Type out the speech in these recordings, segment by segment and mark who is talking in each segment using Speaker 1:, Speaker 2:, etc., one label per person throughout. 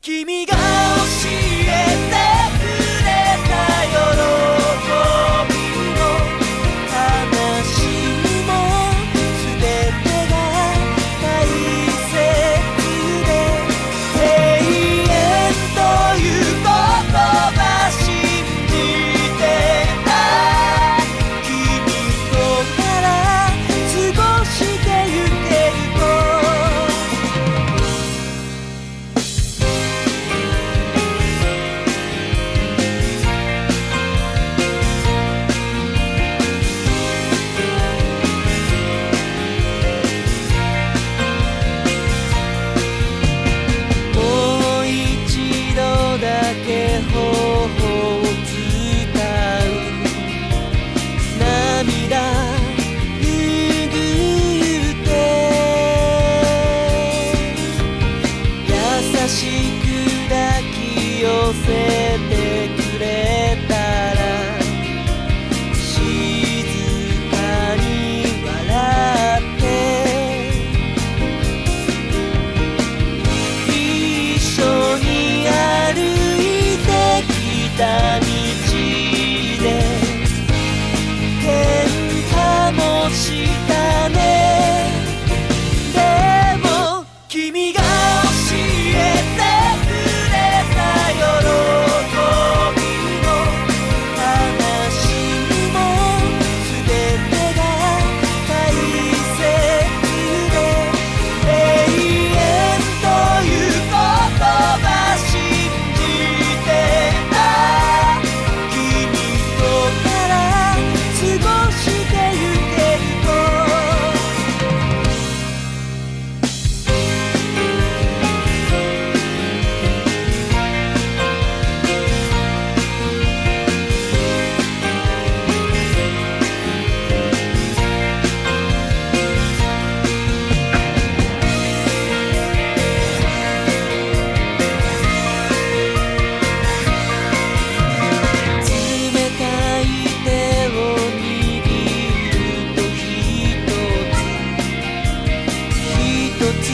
Speaker 1: 君が教えてくれた喜びも悲しみも全てが大切で、永遠という言葉信じてた君となら過ごしてゆけると。もう一度だけ頬を伝う涙拭って優しく抱き寄せてくれたら静かに笑って一緒に歩いてきた道で喧嘩もしたね。でも君が教えてくれた喜びも悲しみも全てが大切で、永遠という言葉信じてた君となら過ごしてゆけると。冷たい手を握ると一つ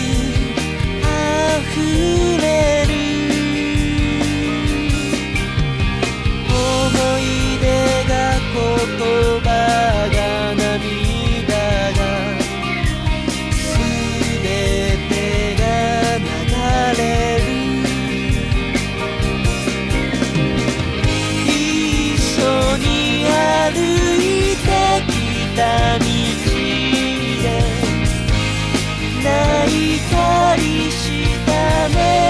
Speaker 1: 溢れる思い出が言葉が涙が全てが流れる。一緒に歩いてきた道で泣いたりしたね。